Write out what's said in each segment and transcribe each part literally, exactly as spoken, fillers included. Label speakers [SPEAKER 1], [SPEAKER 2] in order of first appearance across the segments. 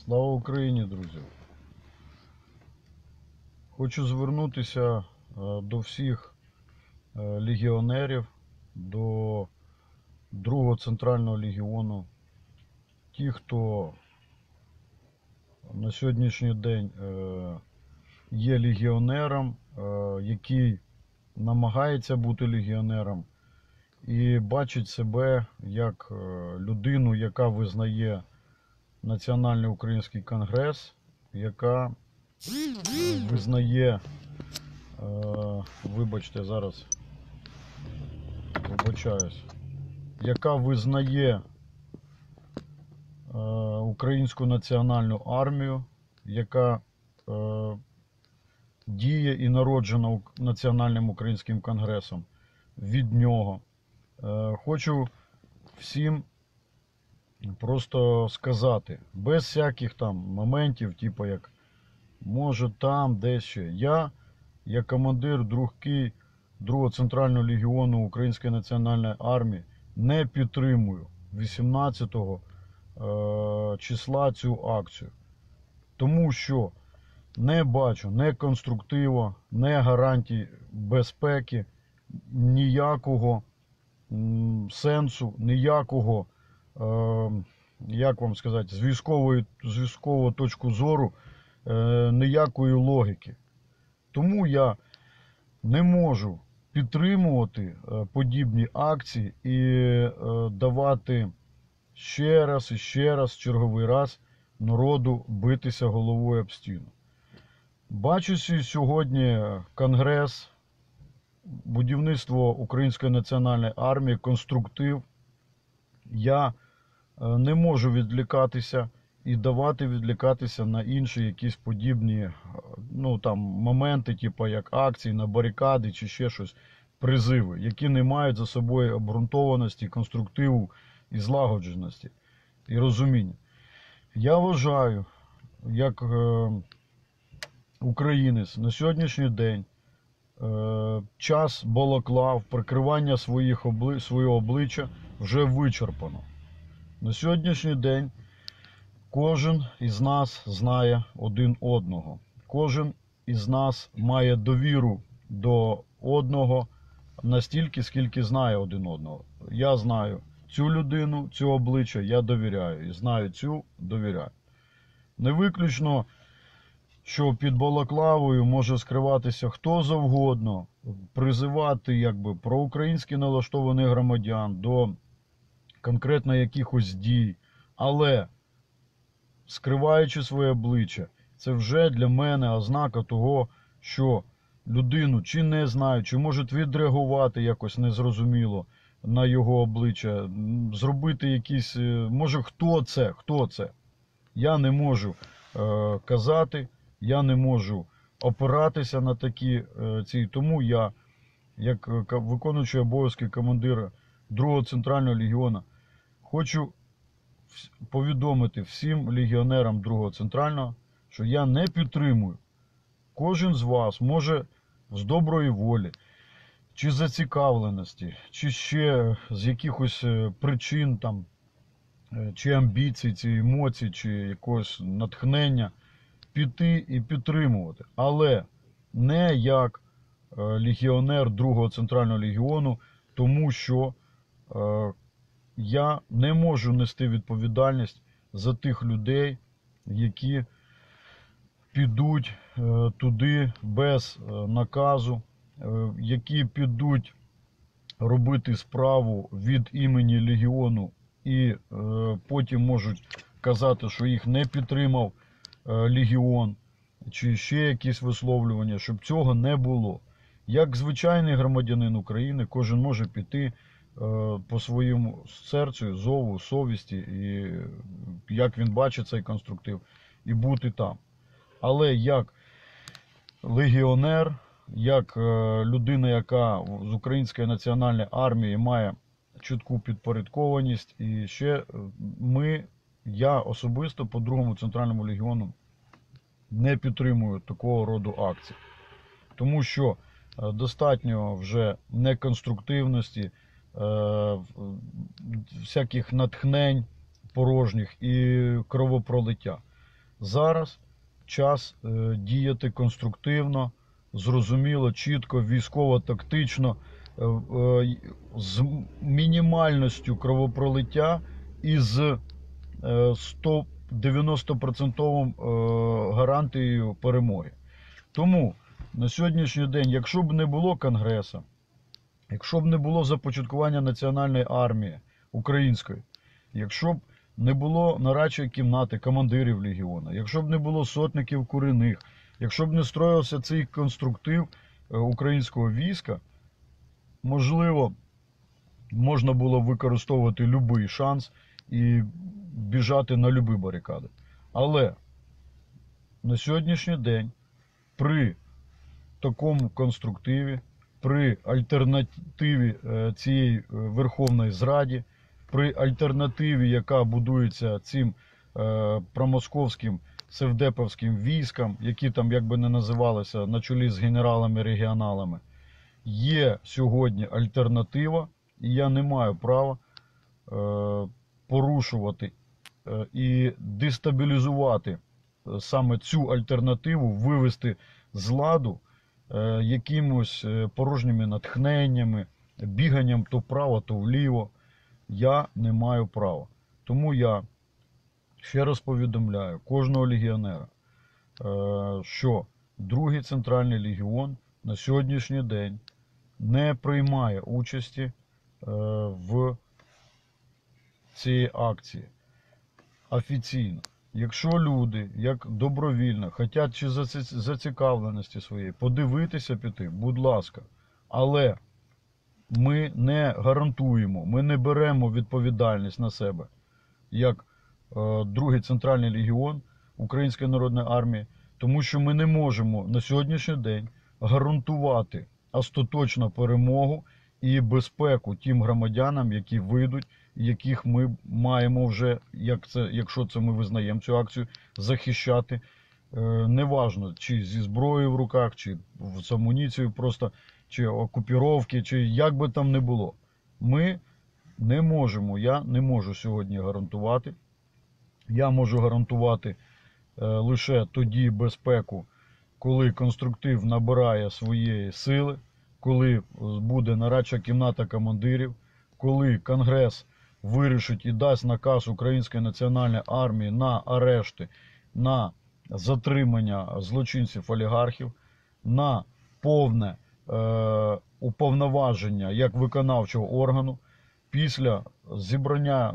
[SPEAKER 1] Слава Україні, друзі! Хочу звернутися до всіх легіонерів, до другого центрального легіону. Ті, хто на сьогоднішній день є легіонером, який намагається бути легіонером і бачить себе як людину, яка визнає Національний український конгрес, яка визнає, вибачте, зараз вибачаюсь, яка визнає Українську національну армію, яка діє і народжена Національним українським конгресом від нього. Хочу всім просто сказати, без всяких там моментів, типу як може там, десь ще. Я, як командир другий, другого центрального легіону Української національної армії, не підтримую вісімнадцятого е, числа цю акцію. Тому що не бачу ні конструктиву, ні гарантій безпеки, ніякого м, сенсу, ніякого, е, як вам сказати, з військової, з військової точки зору, е, ніякої логіки. Тому я не можу підтримувати подібні акції і е, давати ще раз і ще раз, черговий раз народу битися головою об стіну. Бачу сьогодні Конгрес, будівництво Української національної армії, конструктив. Я не можу відлікатися і давати відлікатися на інші якісь подібні, ну, там, моменти, типу як акції на барикади чи ще щось, призиви, які не мають за собою обґрунтованості, конструктиву і злагодженості і розуміння. Я вважаю, як е, українець, на сьогоднішній день е, час балаклав, прикривання своїх обли... свого обличчя вже вичерпано. На сьогоднішній день кожен із нас знає один одного. Кожен із нас має довіру до одного настільки, скільки знає один одного. Я знаю цю людину, цю обличчя, я довіряю. І знаю цю, довіряю. Не виключно, що під балаклавою може скриватися хто завгодно, призивати якби проукраїнськи налаштованих громадян до конкретно якихось дій, але скриваючи своє обличчя, це вже для мене ознака того, що людину чи не знаю, чи можуть відреагувати якось незрозуміло на його обличчя, зробити якісь, може хто це, хто це. Я не можу е, казати, я не можу опиратися на такі е, ці, тому я, як виконуючий обов'язки командира другого центрального легіону, хочу повідомити всім легіонерам другого центрального, що я не підтримую. Кожен з вас може з доброї волі, чи зацікавленості, чи ще з якихось причин, там, чи амбіцій, чи емоцій, чи якогось натхнення піти і підтримувати. Але не як легіонер другого центрального легіону, тому що е, я не можу нести відповідальність за тих людей, які підуть е, туди без е, наказу, е, які підуть робити справу від імені легіону і е, потім можуть казати, що їх не підтримав е, легіон, чи ще якісь висловлювання, щоб цього не було. Як звичайний громадянин України, кожен може піти по своєму серцю, зову, совісті, і як він бачить цей конструктив, і бути там. Але як легіонер, як людина, яка з Української національної армії має чітку підпорядкованість, і ще ми, я особисто по другому центральному легіону не підтримую такого роду акцій. Тому що достатньо вже неконструктивності, всяких натхнень порожніх і кровопролиття. Зараз час е, діяти конструктивно, зрозуміло, чітко, військово-тактично, е, е, з мінімальністю кровопролиття і з е, сто дев'яносто відсотків е, гарантією перемоги. Тому на сьогоднішній день, якщо б не було Конгресу, якщо б не було започаткування Національної армії української, якщо б не було нарадчої кімнати командирів легіону, якщо б не було сотників курінних, якщо б не строївся цей конструктив українського війська, можливо, можна було використовувати будь-який шанс і біжати на будь-які барикади. Але на сьогоднішній день при такому конструктиві, при альтернативі цієї Верховної Зраді, при альтернативі, яка будується цим е, промосковським севдеповським військам, які там, як би не називалися, на чолі з генералами-регіоналами, є сьогодні альтернатива, і я не маю права е, порушувати е, і дестабілізувати саме цю альтернативу, вивести з ладу е, якимось порожніми натхненнями, біганням то вправо, то вліво. Я не маю права. Тому я ще раз повідомляю кожного легіонера, що другий Центральний легіон на сьогоднішній день не приймає участі в цій акції офіційно. Якщо люди, як добровільно, хочуть чи зацікавленості своєї подивитися піти, будь ласка, але ми не гарантуємо, ми не беремо відповідальність на себе, як е, другий Центральний легіон Української народної армії, тому що ми не можемо на сьогоднішній день гарантувати остаточну перемогу і безпеку тим громадянам, які вийдуть, яких ми маємо вже, як це, якщо це ми визнаємо цю акцію, захищати. Е, неважно, чи зі зброєю в руках, чи з амуніцією просто, чи окупіровки, чи як би там не було. Ми не можемо, я не можу сьогодні гарантувати. Я можу гарантувати е, лише тоді безпеку, коли конструктив набирає своєї сили, коли буде нарадча кімната командирів, коли Конгрес вирішить і дасть наказ Української національної армії на арешти, на затримання злочинців-олігархів, на повне е, уповноваження як виконавчого органу, після зібрання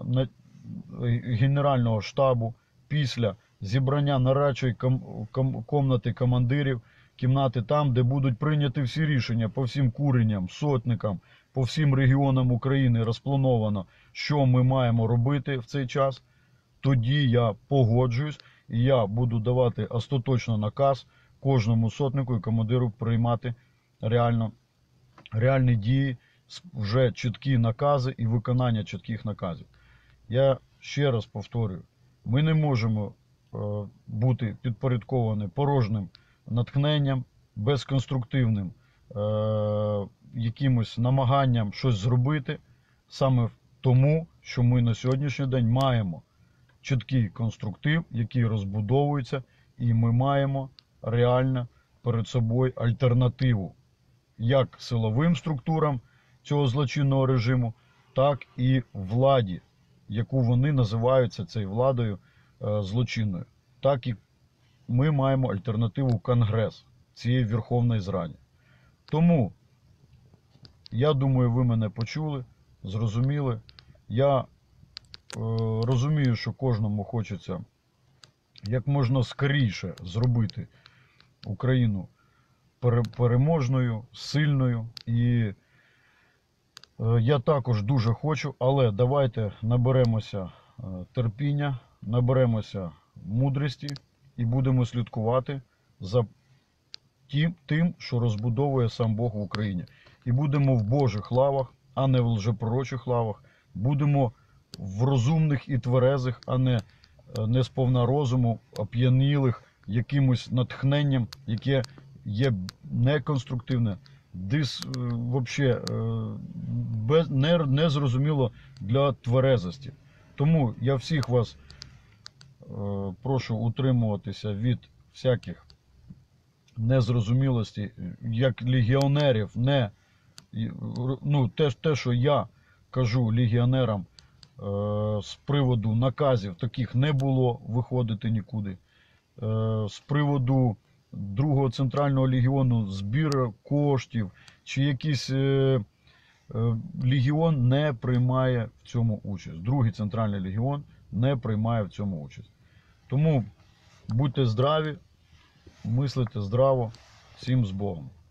[SPEAKER 1] Генерального штабу, після зібрання нарадчої кімнати командирів, кімнати там, де будуть прийняті всі рішення по всім куренням, сотникам, по всім регіонам України розплановано, що ми маємо робити в цей час, тоді я погоджуюсь і я буду давати остаточно наказ кожному сотнику і командиру приймати реально, реальні дії, вже чіткі накази і виконання чітких наказів. Я ще раз повторюю, ми не можемо е, бути підпорядковані порожнім натхненням, безконструктивним е, якимось намаганням щось зробити, саме тому, що ми на сьогоднішній день маємо чіткий конструктив, який розбудовується, і ми маємо реально перед собою альтернативу як силовим структурам цього злочинного режиму, так і владі, яку вони називаються цією владою е, злочинною. Так і ми маємо альтернативу Конгрес цієї Верховної Зраді. Тому, я думаю, ви мене почули, зрозуміли. Я е, розумію, що кожному хочеться як можна скоріше зробити Україну переможною, сильною. І е, я також дуже хочу, але давайте наберемося е, терпіння, наберемося мудрості і будемо слідкувати за тим, тим, що розбудовує сам Бог в Україні. І будемо в Божих лавах, а не в лжепророчих лавах. Будемо в розумних і тверезих, а не, не сповна розуму, оп'янілих якимось натхненням, яке є неконструктивне, дис, вообще, без, не, не зрозуміло для тверезості. Тому я всіх вас прошу утримуватися від всяких незрозумілостей, як легіонерів, не, ну, те, те, що я кажу легіонерам з приводу наказів, таких не було виходити нікуди. З приводу другого центрального легіону, збір коштів, чи якийсь легіон не приймає в цьому участь. Другий центральний легіон не приймає в цьому участь. Тому будьте здраві, мислите здраво, всім з Богом.